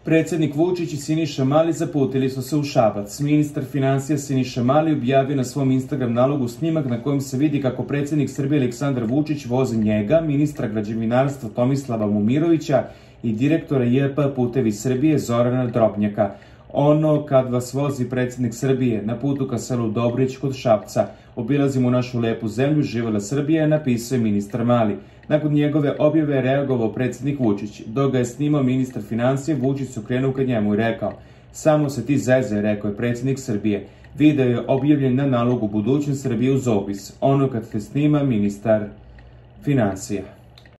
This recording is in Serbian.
Predsjednik Vučić i Siniša Mali zaputili su se u Šabac. Ministar financija Siniša Mali objavio na svom Instagram nalogu snimak na kojem se vidi kako predsjednik Srbije Aleksandar Vučić vozi njega, ministra građevinarstva Tomislava Momirovića i direktora JP Putevi Srbije Zorana Drobnjaka. Ono kad vas vozi predsjednik Srbije na putu ka selu Dobrić kod Šapca. Obilazimo našu lepu zemlju, živela Srbija, napisao je ministar Mali. Nakon njegove objave je reagovao predsjednik Vučić. Dok ga je snimao ministar financije, Vučić se okrenuo ka njemu i rekao: "Samo se ti zezaj", rekao je predsjednik Srbije. Video je objavljen na nalogu Budućnost Srbije uz opis: "Ono kad te snima ministar financija."